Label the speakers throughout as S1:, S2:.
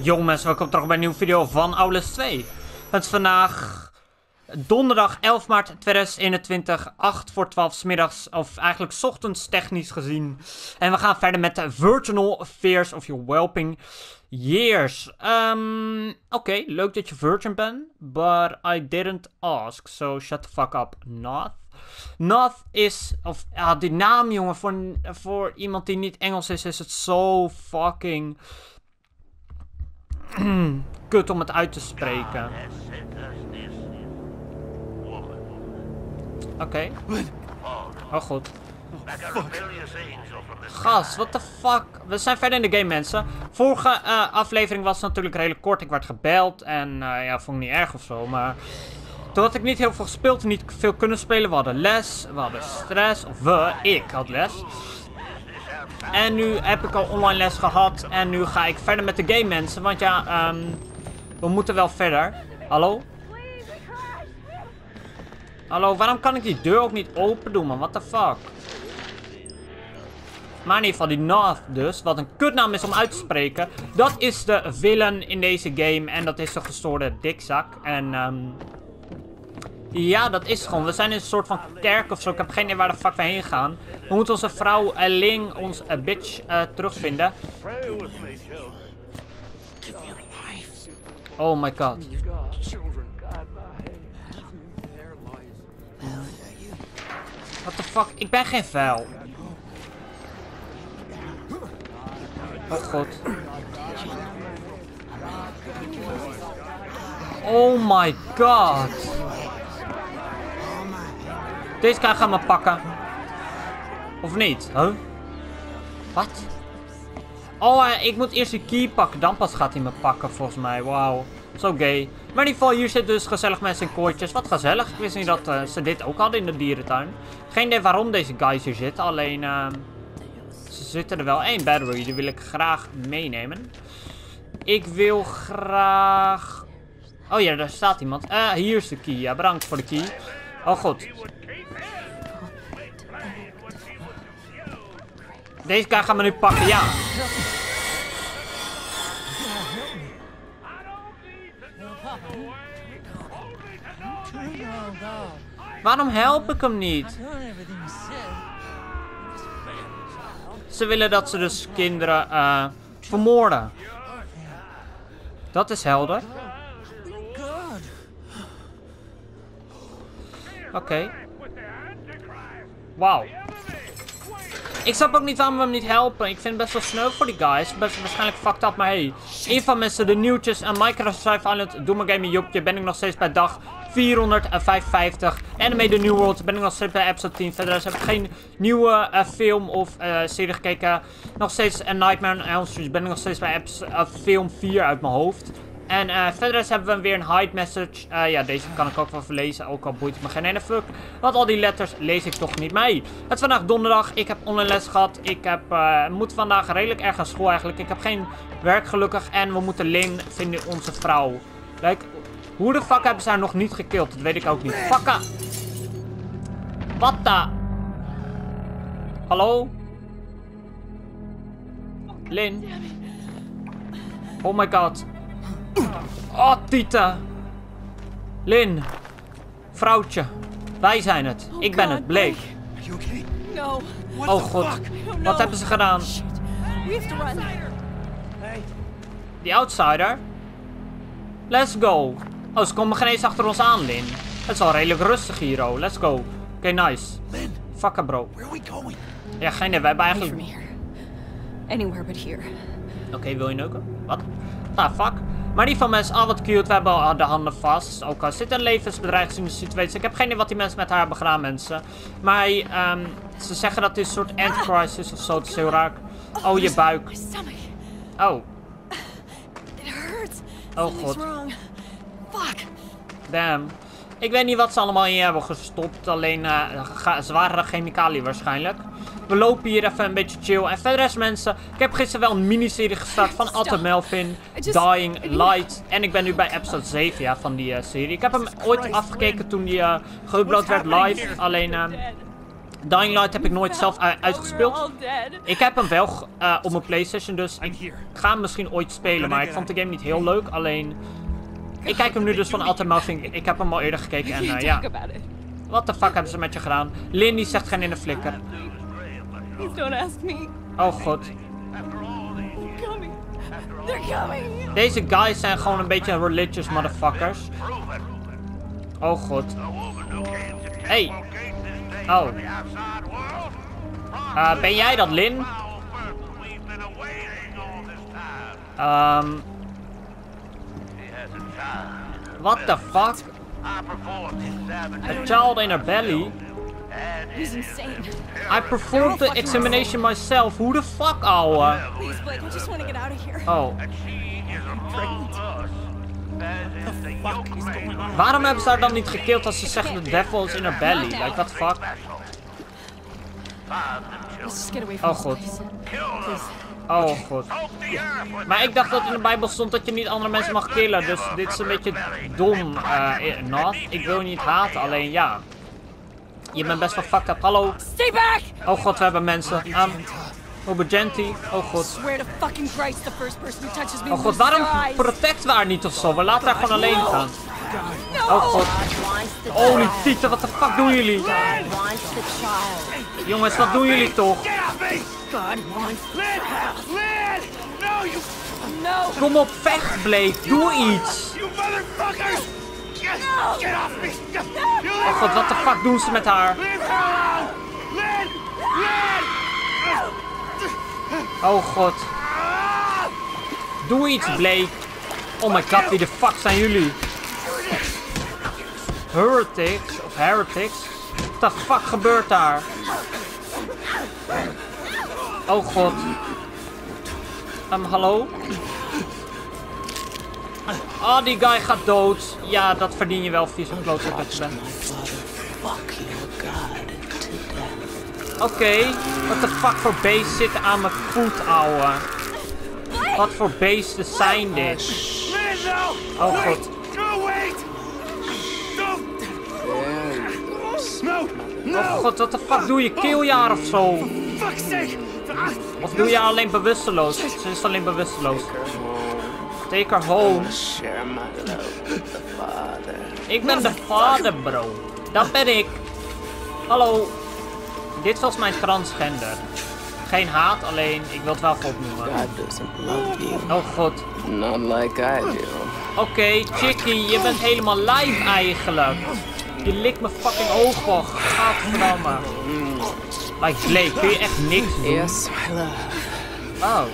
S1: Yo mensen, welkom terug bij een nieuwe video van Outlast 2. Het is vandaag donderdag 11 maart 2021, 8 voor 12 's middags, of eigenlijk 's ochtends technisch gezien. En we gaan verder met de Virginal Fears of Your Whelping Years. Oké, leuk dat je virgin bent, but I didn't ask, so shut the fuck up, Noth. Noth is, of ja, die naam jongen, voor iemand die niet Engels is het zo fucking kut om het uit te spreken. Oké. Oh goed. Gast, what the fuck? We zijn verder in de game mensen. Vorige aflevering was natuurlijk redelijk kort. Ik werd gebeld en ja, vond ik niet erg of zo. Maar toen had ik niet heel veel gespeeld en niet veel kunnen spelen. We hadden les, we hadden stress. Of ik had les. En nu heb ik al online les gehad. En nu ga ik verder met de game mensen. Want ja, we moeten wel verder. Hallo? Hallo, waarom kan ik die deur ook niet open doen man? What the fuck? Maar in ieder geval die Noth dus. Wat een kutnaam is om uit te spreken. Dat is de villain in deze game. En dat is de gestoorde dikzak. En ja, dat is gewoon. We zijn in een soort van kerk of zo. Ik heb geen idee waar de fuck we heen gaan. We moeten onze vrouw Ling, ons bitch, terugvinden. Oh my god. What the fuck? Ik ben geen vuil. Oh god. Oh my god. Deze guy gaat me pakken. Of niet? Huh? Wat? Oh, ik moet eerst die key pakken. Dan pas gaat hij me pakken volgens mij. Wauw. Zo gay. Maar in ieder geval, hier zitten dus gezellig mensen in kooitjes. Wat gezellig. Ik wist niet dat ze dit ook hadden in de dierentuin. Geen idee waarom deze guys hier zitten. Alleen, ze zitten er wel. Eén battery, die wil ik graag meenemen. Ik wil graag... Oh ja, daar staat iemand. Hier is de key. Ja, bedankt voor de key. Oh god. Deze guy gaat me nu pakken, ja. Waarom help ik hem niet? Ze willen dat ze dus kinderen vermoorden. Dat is helder. Oké. Wauw. Ik snap ook niet waarom we hem niet helpen. Ik vind het best wel sneu voor die guys. Best waarschijnlijk fucked up, maar hey. Een van mensen, de nieuwtjes en Minecraft Survival Island, Doe mijn game Jopje, ben ik nog steeds bij dag 455. Anime The New World, ben ik nog steeds bij episode 10. Verder heb ik geen nieuwe film of serie gekeken. Nog steeds Nightmare on Elm Street, ben ik nog steeds bij film 4 uit mijn hoofd. En verder hebben we weer een hide message. Ja, deze kan ik ook wel verlezen. Ook al boeit het me geen ene fuck. Want al die letters lees ik toch niet mee. Het is vandaag donderdag. Ik heb online les gehad. Ik heb, moet vandaag redelijk erg aan school eigenlijk. Ik heb geen werk gelukkig. En we moeten Ling vinden, onze vrouw. Kijk, hoe de fuck hebben ze haar nog niet gekild? Dat weet ik ook niet. Fakka! Wat da? Hallo? Lin? Oh my god. Oh, Tita. Lin. Vrouwtje. Wij zijn het. Ik ben het. Blake. Oh god. Wat hebben ze gedaan? Die outsider? Let's go. Oh, ze komen geen eens achter ons aan, Lin. Het is al redelijk rustig hier, oh. Let's go. Oké, nice. Fuck bro. Ja, geen idee. Wij hebben eigenlijk... Oké, wil je neuken? Wat? Ah, fuck. Maar die van mensen, al wat cute, we hebben al de handen vast. Ook al zit een levensbedreiging in de situatie. Ik heb geen idee wat die mensen met haar hebben gedaan, mensen. Maar ze zeggen dat dit een soort antichrist is of zo. Het is heel raar. Oh, je buik. Oh. Oh god. Damn. Ik weet niet wat ze allemaal in hebben gestopt. Alleen zware chemicaliën waarschijnlijk. We lopen hier even een beetje chill. En verder is mensen, ik heb gisteren wel een miniserie gestart van Atte Melvin, Dying Light. En ik ben nu bij episode 7 ja, van die serie. Ik heb hem ooit afgekeken toen die geüpload werd live. Alleen Dying Light heb ik nooit zelf uitgespeeld. Ik heb hem wel op mijn PlayStation, dus ik ga hem misschien ooit spelen. Maar ik vond de game niet heel leuk. Alleen, ik kijk hem nu dus van altijd Mousing. Ik heb hem al eerder gekeken en ja. Wat de fuck hebben ze met je gedaan? Lynn die zegt geen in de flikker. Oh god. Deze guys zijn gewoon een beetje religious motherfuckers. Oh god. Hey. Oh. Ben jij dat, Lynn? What the fuck? A child in her belly?
S2: He's insane.
S1: I performed the examination myself. Who the fuck, ouwe?
S2: Please, Blake, I just want to get out of here.
S1: Oh. Waarom hebben ze haar dan niet gekild als ze zeggen de devil is in her belly? Like, what the fuck?
S2: Let's just get away from
S1: Oh god. Oh god. Maar ik dacht dat in de Bijbel stond dat je niet andere mensen mag killen. Dus dit is een beetje dom, Nath. Ik wil je niet haten, alleen ja. Je bent best wel fucked up. Hallo.
S2: Stay back!
S1: Oh god, we hebben mensen. Obegenti. Oh god.
S2: Swear to fucking Christ, the first person who touches me
S1: Oh god, waarom protecten we haar niet of zo? We laten haar gewoon alleen gaan. Oh god. Holy tieten, wat de fuck doen jullie? Jongens, wat doen jullie toch? Kom op, vecht, Blake. Doe iets. Oh god, wat de fuck doen ze met haar? Oh god. Doe iets, Blake. Oh my god, wie de fuck zijn jullie? Heretics? Of heretics? What the fuck gebeurt daar? Oh god. Hallo? Oh, die guy gaat dood. Ja, dat verdien je wel, vieze klootzak dat je bent. Oké, wat de fuck voor beest zitten aan mijn voet, ouwe? Wat voor beesten zijn dit? Oh god. Oh god, wat de fuck doe je? Kill je haar of zo? Of doe je haar alleen bewusteloos? Ze is alleen bewusteloos. Take her home. Ik ben de vader, bro. Dat ben ik. Hallo. Dit was mijn transgender. Geen haat, alleen ik wil het wel goed noemen. Oh god. Oké, Chickie, je bent helemaal live eigenlijk. Je likt mijn fucking ogen. Gadverdamme. Like Blake, kun je echt niks doen?
S3: Yes, my love.
S1: Oh.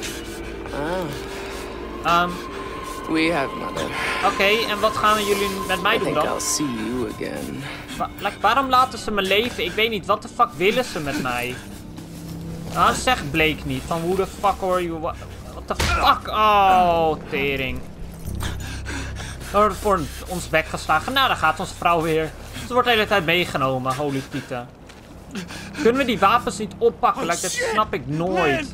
S3: We have mother.
S1: Oké, en wat gaan jullie met mij
S3: I
S1: doen
S3: think
S1: dan?
S3: I'll see you again.
S1: Waarom laten ze me leven? Ik weet niet, wat de fuck willen ze met mij? Nou, zeg Blake niet. Van hoe de fuck hoor je... What the fuck? Oh, tering. We worden voor ons bek geslagen. Nou, dan gaat onze vrouw weer. Ze wordt de hele tijd meegenomen. Holy tieten. Kunnen we die wapens niet oppakken? Like, dat snap ik nooit.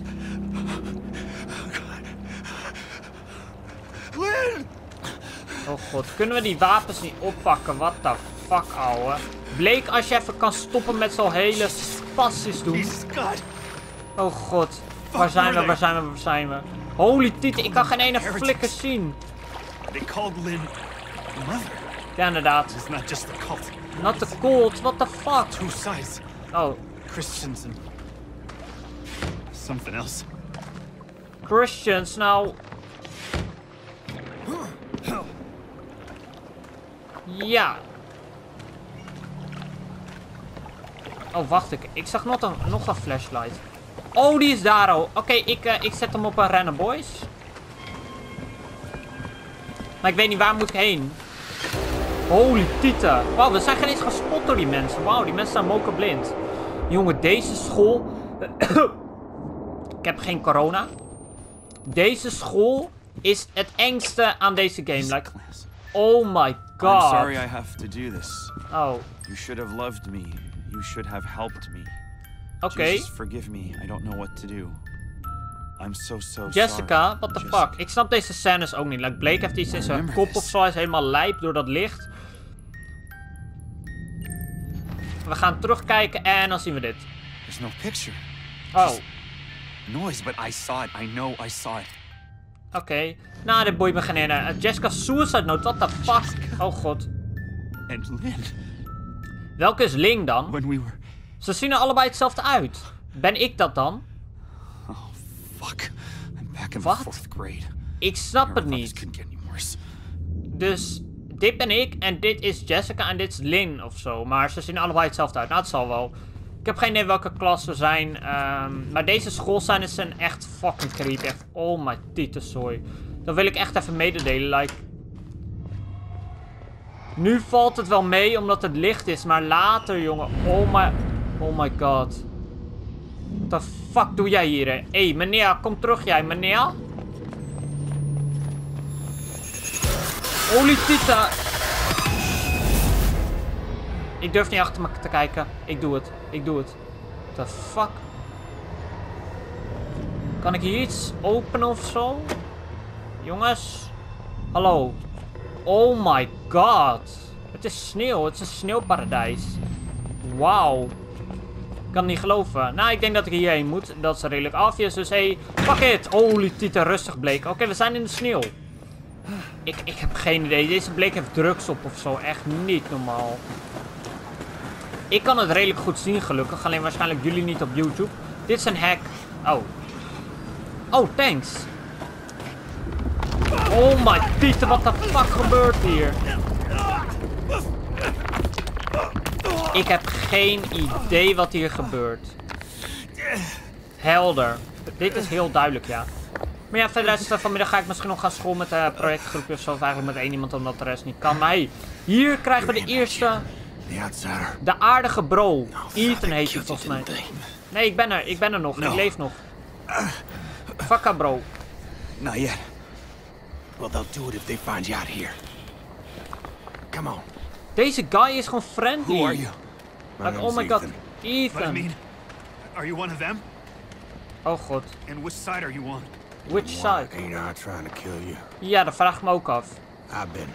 S1: Oh god, kunnen we die wapens niet oppakken? What the fuck, ouwe. Blake, als je even kan stoppen met zo'n hele spastisch doen. Oh god. Waar zijn we, waar zijn we, waar zijn we? Holy tieten, ik kan geen ene flikker zien. Ja, inderdaad. Not the cult, what the fuck? Oh.
S4: Christians and something else.
S1: Christians, nou... Ja. Oh, wacht, ik zag nog een flashlight. Oh, die is daar al. Oké, ik zet hem op een rennen, boys. Maar ik weet niet, waar moet ik heen? Holy tieten. Wauw, we zijn geen eens gespot door die mensen. Wauw, die mensen zijn mokerblind. Jongen, deze school... Ik heb geen corona. Deze school is het engste aan deze game. Like, oh my god.
S5: I'm sorry I have to do this.
S1: Oh.
S5: You should have loved me. You should have helped me.
S1: Oké.
S5: Jesus, forgive me. I don't know what to do. I'm so
S1: Jessica,
S5: sorry.
S1: what the
S5: Jessica.
S1: fuck? Ik snap deze scènes ook niet. Like, Blake heeft iets in zijn kop of zo. Hij is helemaal lijp door dat licht. We gaan terugkijken en dan zien we dit.
S5: There's no picture.
S1: Oh,
S5: Noise, but I saw it. I know I saw it.
S1: oké. Nou, dit boeit me geen ene. Jessica's suicide note, what the fuck? Oh god.
S5: And Lynn,
S1: Welke is Ling dan?
S5: when we were...
S1: Ze zien er allebei hetzelfde uit. Ben ik dat dan?
S5: Oh, fuck. I'm back in
S1: Wat?
S5: the 4th grade.
S1: Ik snap het
S5: This
S1: niet.
S5: couldn't get any worse.
S1: Dus dit ben ik en dit is Jessica en dit is Lynn of zo. Maar ze zien allebei hetzelfde uit. Nou, het zal wel. Ik heb geen idee welke klas we zijn. Maar deze schoolscènes zijn echt fucking creepy. Echt, oh my tietenzooi. Dat wil ik echt even mededelen. Like... Nu valt het wel mee omdat het licht is. Maar later, jongen. Oh my god. What the fuck doe jij hier, hè? Hé, meneer, kom terug jij, meneer. Holy tieten. Ik durf niet achter me te kijken. Ik doe het. Ik doe het. What the fuck? Kan ik hier iets openen of zo? Jongens. Hallo. Oh my god. Het is sneeuw. Het is een sneeuwparadijs. Wauw. Ik kan het niet geloven. Nou, ik denk dat ik hierheen moet. Dat is redelijk obvious. Dus hey, fuck it. Holy tieten, rustig bleek. Oké, we zijn in de sneeuw. Ik heb geen idee. Deze bleek heeft drugs op of zo. Echt niet normaal. Ik kan het redelijk goed zien gelukkig. Alleen waarschijnlijk jullie niet op YouTube. Dit is een hack. Oh. Oh, thanks. Oh my tieten, wat de fuck gebeurt hier? Ik heb geen idee wat hier gebeurt. Helder. Dit is heel duidelijk, ja. Maar ja, verder is vanmiddag ga ik misschien nog gaan school met een projectgroepje of zo. Of eigenlijk met één iemand, omdat de rest niet kan. Maar hey, hier krijgen we de eerste... De aardige bro. Ethan heet hij volgens mij. Nee, ik ben er nog. Ik leef nog. Fucka bro.
S5: Not yet.
S4: Well, they'll do it if they find you out here. Come on.
S1: Deze guy is gewoon friendly.
S5: Who are you?
S1: Like, oh my god.
S5: But
S1: Ethan.
S5: are you one of them?
S1: Oh god.
S5: And which side are you on?
S1: Which side?
S4: Ain't I trying to kill you?
S1: Ja, dat vraag ik me ook af.
S4: I've been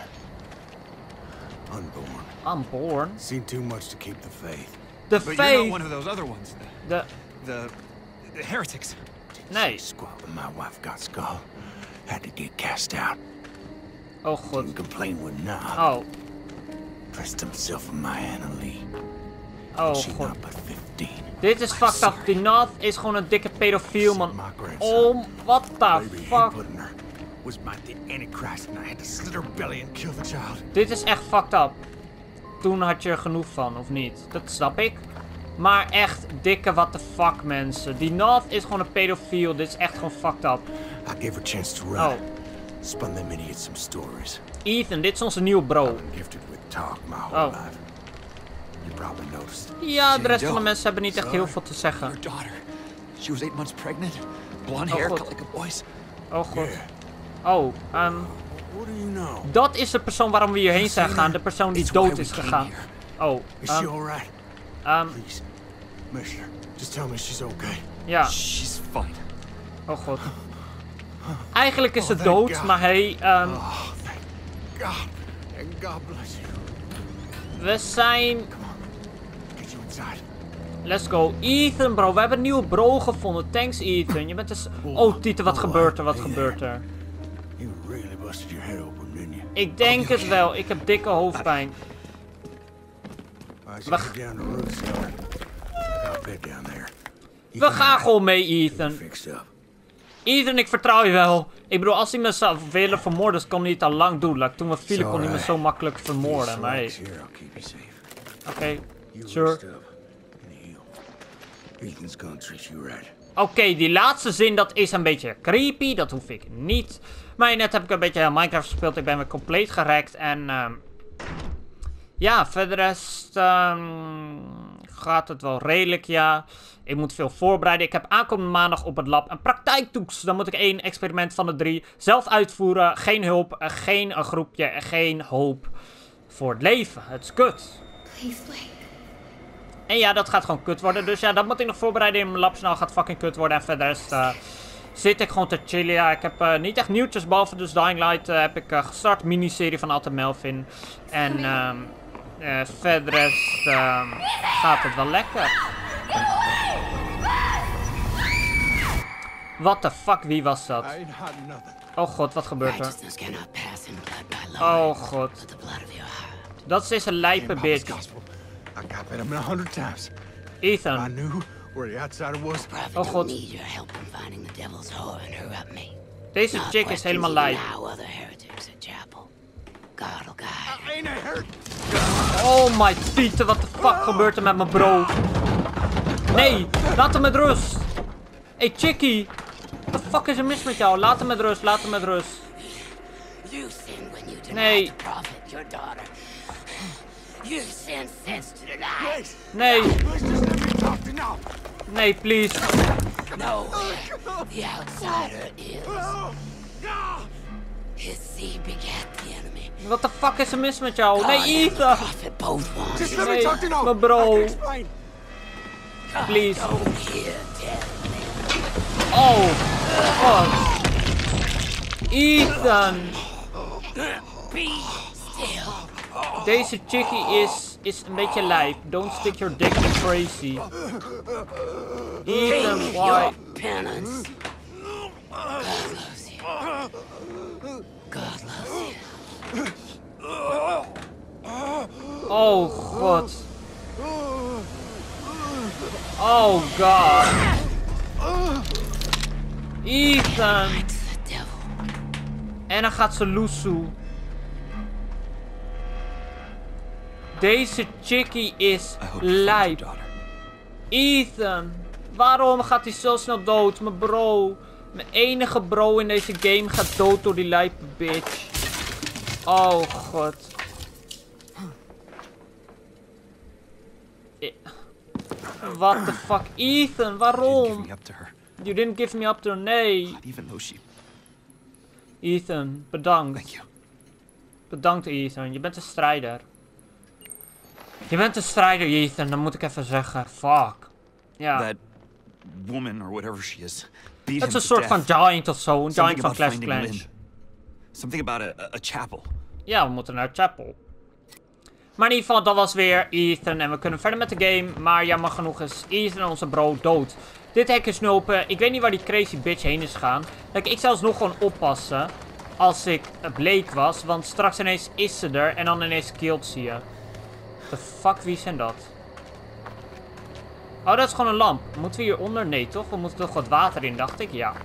S4: unborn.
S1: Unborn?
S4: Seen too much to keep the faith.
S1: The
S5: But you're not
S1: faith.
S5: one of those other ones.
S1: De...
S5: The heretics.
S1: Nee.
S4: Squat when my wife got skull. Had to get cast out.
S1: Oh god.
S4: Didn't complain with Knob.
S1: Oh.
S4: Pressed himself on my Annalie.
S1: Oh
S4: She
S1: god.
S4: not but 15.
S1: Dit is fucked up. Die North is gewoon een dikke pedofiel, man.
S4: My grandson.
S1: Oh, what the
S4: Baby he
S1: fuck?
S4: put in her was by the Antichrist and I had to slit her belly and kill the child.
S1: Dit is echt fucked up. Toen had je er genoeg van, of niet? Dat snap ik. Maar echt, dikke what the fuck, mensen. Die North is gewoon een pedofiel. Dit is echt gewoon fucked up.
S4: I gave her a chance to run.
S1: Oh.
S4: Spun them idiots some stories.
S1: Ethan, dit is onze nieuwe bro.
S4: I've been gifted with talk my whole
S1: Oh.
S4: life. You probably noticed.
S1: Ja, de rest van de mensen hebben niet echt heel veel te zeggen.
S5: Your daughter. She was 8 months pregnant. Blonde hair,
S1: God.
S5: cut like a boy's.
S1: Oh god.
S4: Yeah.
S1: Oh,
S4: What do you know?
S1: dat is de persoon waarom we hierheen zijn gegaan. De persoon die
S5: It's
S1: dood
S5: why
S1: is
S5: we came
S1: gegaan.
S5: here.
S1: Oh,
S4: Is she alright? Please. Mister, just tell me she's okay.
S1: ja.
S5: She's fine.
S1: Oh god. Eigenlijk is ze
S4: thank
S1: dood,
S4: God.
S1: maar hey,
S4: Oh, thank God. And God bless you.
S1: we zijn...
S4: Get you inside.
S1: Let's go. Ethan, bro. We hebben een nieuwe bro gevonden. Thanks, Ethan. Je bent dus... Oh, Tieten, wat gebeurt er? Wat gebeurt er?
S4: You really busted your head open, didn't you?
S1: Ik denk het wel. Ik heb dikke hoofdpijn.
S4: I should get down the road somewhere. I'll bed down there. You
S1: We
S4: can
S1: gaan
S4: hide.
S1: gewoon mee, Ethan.
S4: Fixed up.
S1: Ethan, ik vertrouw je wel. Ik bedoel, als hij me zou willen vermoorden, dan kon hij het al lang doen. Like, toen we vielen, kon hij me zo makkelijk vermoorden. Maar hey.
S4: Here, I'll keep you safe.
S1: Oké,
S4: You
S1: sure.
S4: rest up and heal. Ethan's gonna treat you right.
S1: Oké, die laatste zin, dat is een beetje creepy. Dat hoef ik niet. Maar net heb ik een beetje Minecraft gespeeld. Ik ben weer compleet gerekt. En ja, verder rest gaat het wel redelijk, ja. Ik moet veel voorbereiden. Ik heb aankomende maandag op het lab een praktijktoets. Dan moet ik 1 experiment van de 3 zelf uitvoeren. Geen hulp, geen groepje, geen hoop voor het leven. Het is kut.
S6: Please, Blake.
S1: En ja, dat gaat gewoon kut worden. Dus ja, dat moet ik nog voorbereiden in mijn lab. Nou gaat fucking kut worden. En verder rest zit ik gewoon te chillen. Ja, ik heb niet echt nieuwtjes. Behalve dus Dying Light heb ik gestart. Miniserie van Alte Melvin. En Verder rest, gaat het wel lekker. What the fuck, wie was dat?
S4: I ain't had nothing.
S1: Oh god, wat gebeurt er?
S3: Righteousness cannot pass in blood by
S1: Oh
S3: law.
S1: god.
S3: But the blood of your heart.
S1: Dat is deze lijpe
S4: In Papa's
S1: bitch.
S4: gospel. I got that 100 times. I
S1: Ethan.
S4: knew where the outsider was.
S3: Prophet
S1: Oh,
S3: don't
S1: God.
S3: need your help in finding the devil's whore and her up me.
S1: Deze
S3: Not
S1: chick is
S3: questions
S1: helemaal
S3: even
S1: lijp.
S3: how other heretics at chapel. God will guide.
S4: I ain't a hurt.
S1: Oh my Pieter, wat de fuck gebeurt er met mijn bro? Nee, laat hem met rust. Hey chickie. Wat de fuck is er mis met jou? Laat hem met rust, laat hem met rust.
S3: You sinned when you denied
S1: Nee.
S3: the prophet, your daughter. You sinned since to deny.
S4: Please,
S1: Nee,
S4: please just let me talk to now.
S1: nee, please.
S3: No, the outsider is. His seed begat the enemy.
S1: Wat de fuck is er mis met jou?
S3: God
S1: Nee,
S3: and the
S1: Ethan.
S3: prophet both want
S4: Just
S3: it.
S4: let me
S1: Nee,
S4: talk to now.
S1: mijn bro.
S4: I can explain.
S1: Please.
S3: Don't hear tell.
S1: Oh, fuck. Ethan.
S3: Be still.
S1: Deze chickie is een beetje lijp. Don't stick your dick in crazy. Ethan, why?
S3: Your penance. God loves you. God loves you.
S1: Oh god. Oh god. Ethan.
S3: It's the devil.
S1: En dan gaat ze loesoe. Deze chickie is
S5: I hope you find your
S1: lijp.
S5: daughter.
S1: Ethan. Waarom gaat hij zo snel dood? Mijn bro. Mijn enige bro in deze game gaat dood door die lijpe bitch. Oh god. What the fuck? Ethan,
S5: You didn't give
S1: waarom?
S5: me up to her.
S1: You didn't give me up to her. Nee.
S5: Not even though she.
S1: Ethan, bedankt.
S5: Thank you.
S1: Bedankt Ethan, je bent een strijder. Je bent een strijder Ethan, dat moet ik even zeggen. Fuck. Ja.
S5: That woman or whatever she is. Beat
S1: Het is
S5: him
S1: een soort
S5: to
S1: van
S5: death.
S1: giant of zo. Een giant
S5: Something
S1: van
S5: about
S1: Clash
S5: finding
S1: Clans.
S5: Lynn. Something about a chapel.
S1: Ja, we moeten naar Chapel. Maar in ieder geval, dat was weer Ethan. En we kunnen verder met de game. Maar jammer genoeg is Ethan, onze bro, dood. Dit hek is nu open. Ik weet niet waar die crazy bitch heen is gegaan. Kijk, ik zou dus nog gewoon oppassen. Als ik bleek was. Want straks ineens is ze er. En dan ineens killt ze je. The fuck, wie zijn dat? Oh, dat is gewoon een lamp. Moeten we hieronder? Nee, toch? We moeten toch wat water in, dacht ik. Ja.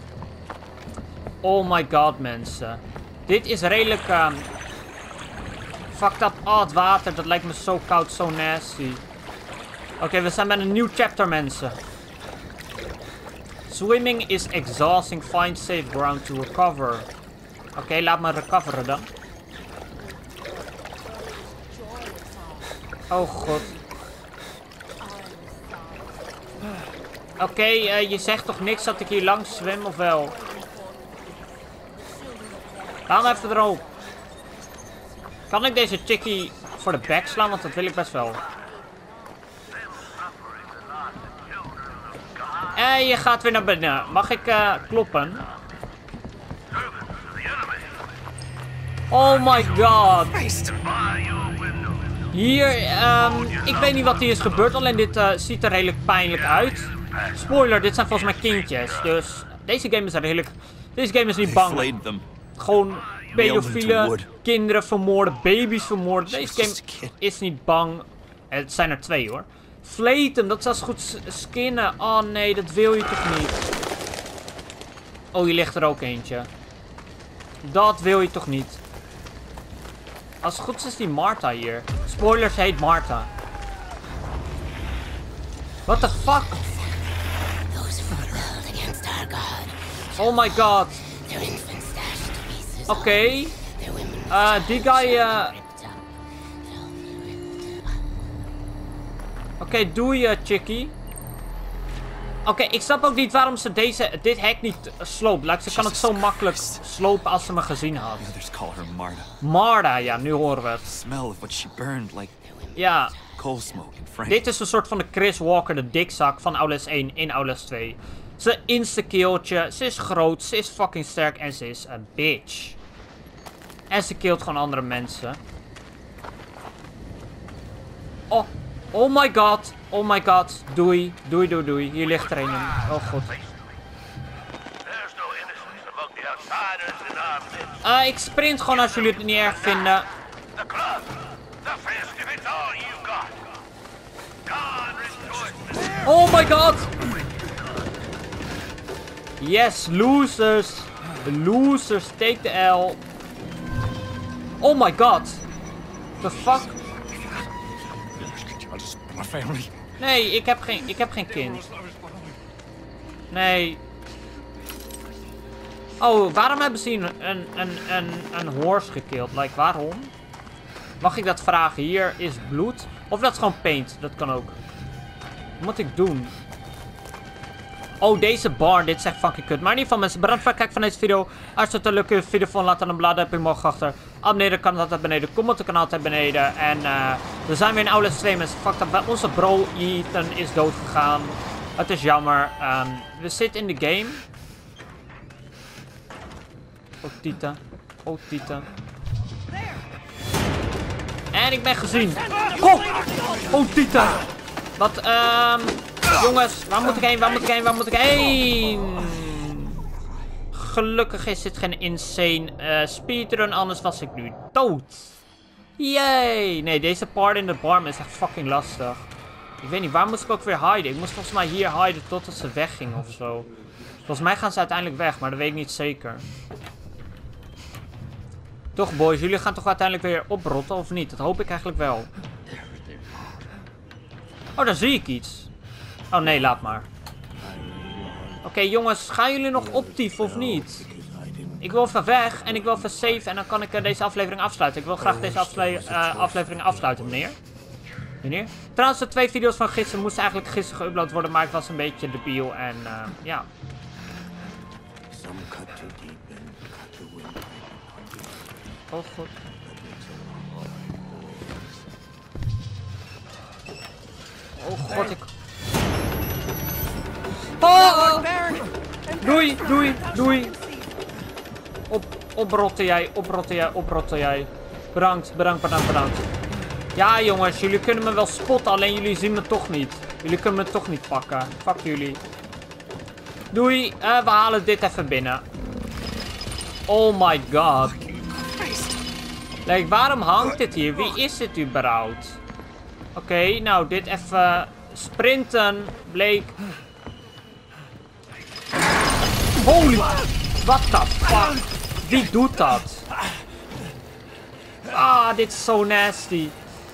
S1: Oh my god, mensen. Dit is redelijk... fucked up. Oh, het water. Dat lijkt me zo koud, zo nasty. Oké, we zijn bij een nieuw chapter, mensen. Swimming is exhausting. Find safe ground to recover. Oké, laat me recoveren dan. Oh god. Oké, je zegt toch niks dat ik hier langs zwem, of wel? Laat me even erop. Kan ik deze chickie voor de bek slaan? Want dat wil ik best wel. En je gaat weer naar binnen. Mag ik kloppen? Oh my god. Hier, ik weet niet wat hier is gebeurd. Alleen dit ziet er redelijk pijnlijk uit. Spoiler, dit zijn volgens mij kindjes. Dus deze game is redelijk... Deze game is niet
S5: They
S1: bang.
S5: flayed them.
S1: Gewoon pedofiele
S5: wood.
S1: kinderen vermoorden, baby's vermoorden.
S5: She
S1: Deze
S5: was
S1: game
S5: just a kid.
S1: is niet bang. Het zijn er 2 hoor. Flayed hem, dat is als goed skinnen. Oh nee, dat wil je toch niet. Oh, hier ligt er ook eentje. Dat wil je toch niet. Als het goed is, is die Martha hier. Spoilers, heet Martha. What the fuck?
S3: Those who rebelled against our God.
S1: Oh my god.
S3: Their infants dashed to pieces.
S1: Oké.
S3: Their women
S1: Die guy,
S3: ripped up.
S1: Oké, doe je, chickie. Oké, ik snap ook niet waarom ze dit hek niet sloopt. Like, ze kan het zo
S5: Jesus
S1: makkelijk
S5: Christ.
S1: slopen als ze me gezien had.
S5: The others call her Marta.
S1: Marda, ja, nu horen we
S5: The
S1: het.
S5: smell of what she burned like
S1: Ja,
S5: coal smoke and flame.
S1: dit is een soort van de Chris Walker, de dikzak van Outlast 1 in Outlast 2. Ze insta-killtje, ze is groot, ze is fucking sterk en ze is een bitch. En ze killt gewoon andere mensen. oh. Oh my god. Oh my god. Doei. Doei, doei, doei. Hier ligt er een. Oh god. Ik sprint gewoon als jullie het niet erg vinden. Oh my god. Yes, losers. The losers take the L. Oh my god. The fuck? Nee, ik heb geen kind. Nee. Oh, waarom hebben ze hier een horse gekild? Like, waarom? Mag ik dat vragen? Hier is bloed. Of dat is gewoon paint. Dat kan ook. Wat moet ik doen? Oh, deze bar. Dit is echt fucking kut. Maar in ieder geval mensen, bedankt voor het kijken van deze video. Als je het een leuke video vond, laat dan een blauwduimpje omhoog achter. Abonneren kan altijd beneden. Comment kan altijd beneden. En we zijn weer in Outlast 2 mensen. Fuck dat. Onze bro Ethan is dood gegaan. Het is jammer. We zitten in de game. Oh Tita. Oh Tita. En ik ben gezien. Oh, oh Tita. Wat, jongens, waar moet ik heen? Waar moet ik heen? Waar moet ik heen? Gelukkig is dit geen insane speedrun, anders was ik nu dood. Yay! Nee, deze part in de bar is echt fucking lastig. Ik weet niet, waar moest ik ook weer hiden? Ik moest volgens mij hier hiden totdat ze weggingen of zo. Volgens mij gaan ze uiteindelijk weg, maar dat weet ik niet zeker. Toch boys, jullie gaan toch uiteindelijk weer oprotten of niet? Dat hoop ik eigenlijk wel. Oh, daar zie ik iets. Oh nee, laat maar. Oké, jongens, gaan jullie nog optief of niet? Ik wil even weg en ik wil even save en dan kan ik deze aflevering afsluiten. Ik wil graag deze aflevering afsluiten, meneer. Meneer? Trouwens, de 2 video's van gisteren moesten eigenlijk gisteren geüpload worden, maar ik was een beetje debiel en ja. Oh god. Oh god, ik... Oh! Doei, doei, doei. Oprotten jij, oprotten jij, oprotten jij. Bedankt, bedankt, bedankt, bedankt. Ja jongens, jullie kunnen me wel spotten, alleen jullie zien me toch niet. Jullie kunnen me toch niet pakken. Fuck jullie. Doei, we halen dit even binnen. Oh my god. Like, waarom hangt dit hier? Wie is dit überhaupt? Oké, nou, dit even sprinten. Bleek. Holy. What the fuck? Wie doet dat? Ah, dit is zo nasty.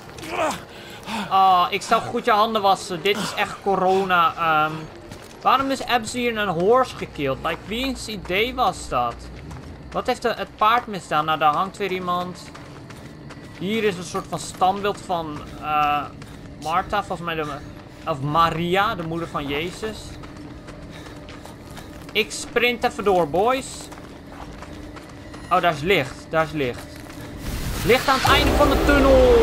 S1: Ah, ik zou goed je handen wassen. Dit is echt corona. Waarom is Abs hier een horse gekild? Like, wie's idee was dat? Wat heeft het paard misdaan? Nou, daar hangt weer iemand. Hier is een soort van standbeeld van Martha, volgens mij of Maria, de moeder van Jezus. Ik sprint even door, boys. Oh, daar is licht. Daar is licht. Licht aan het einde van de tunnel.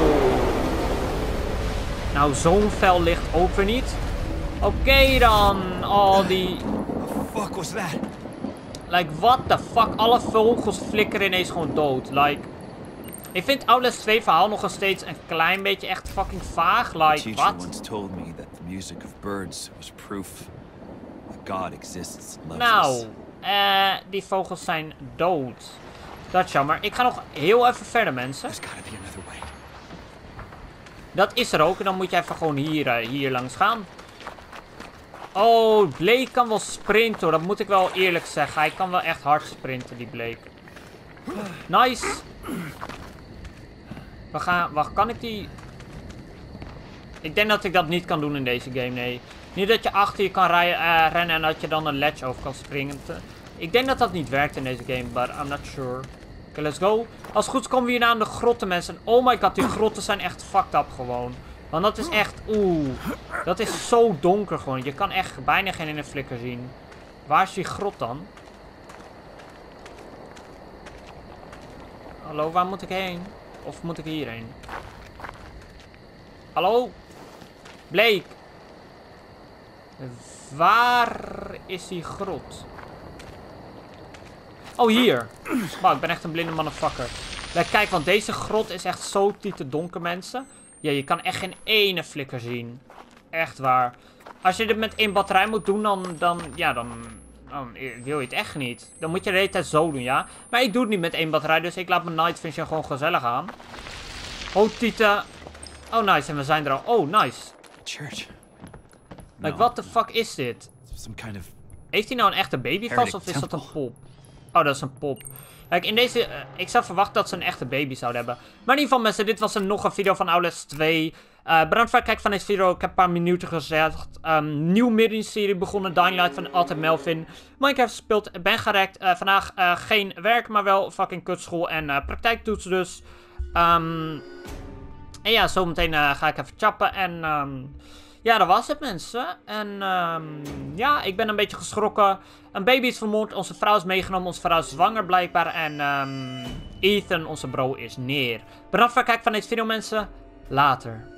S1: Nou, zo'n fel licht ook weer niet. Oké dan. Oh, die...
S4: What the fuck was that?
S1: Like, what the fuck? Alle vogels flikkeren ineens gewoon dood. Like... Ik vind Outlast 2 verhaal nog steeds een klein beetje echt fucking vaag. Like, wat?
S5: once told me that the music of birds was proof that God exists.
S1: Nou, die vogels zijn dood. Dat is jammer. Ik ga nog heel even verder, mensen. Dat is er ook. En dan moet je even gewoon hier langs gaan. Oh, Blake kan wel sprinten hoor. Dat moet ik wel eerlijk zeggen. Hij kan wel echt hard sprinten, die Blake. Nice. We gaan... Wacht, kan ik die... Ik denk dat ik dat niet kan doen in deze game, nee. Niet dat je achter je kan rennen en dat je dan een ledge over kan springen. Ik denk dat dat niet werkt in deze game, but I'm not sure. Oké, let's go. Als het goed is komen we hier aan de grotten, mensen. Oh my god, die grotten zijn echt fucked up gewoon. Want dat is echt... Oeh. Dat is zo donker gewoon. Je kan echt bijna geen in een flikker zien. Waar is die grot dan? Hallo, waar moet ik heen? Of moet ik hierheen? Hallo? Blake. Waar is die grot? Oh, hier. Wow, ik ben echt een blinde motherfucker. Kijk, want deze grot is echt zo tieten donker, mensen. Ja, je kan echt geen ene flikker zien. Echt waar. Als je dit met 1 batterij moet doen, dan wil je het echt niet. Dan moet je de hele tijd zo doen, ja. Maar ik doe het niet met 1 batterij, dus ik laat mijn night vision gewoon gezellig aan. Oh, tieten. Oh, nice. En we zijn er al. Oh, nice.
S5: Church.
S1: Like, what the fuck is dit?
S5: Some kind of...
S1: Heeft hij nou een echte baby vast of is dat een pop? Oh, dat is een pop. Kijk, in deze... ik zou verwachten dat ze een echte baby zouden hebben. Maar in ieder geval, mensen, dit was nog een video van Outlast 2. Bedankt voor het kijken van deze video. Ik heb een paar minuten gezegd. Nieuw mini-serie begonnen. Dying Light van Altijd Melvin. Minecraft gespeeld. Ben gerekt. Vandaag geen werk, maar wel fucking kutschool en praktijktoetsen dus. En ja, zometeen ga ik even chappen. En ja, dat was het, mensen. En ja, ik ben een beetje geschrokken. Een baby is vermoord. Onze vrouw is meegenomen. Onze vrouw is zwanger blijkbaar. En Ethan, onze bro, is neer. Bedankt voor het kijken van deze video, mensen. Later.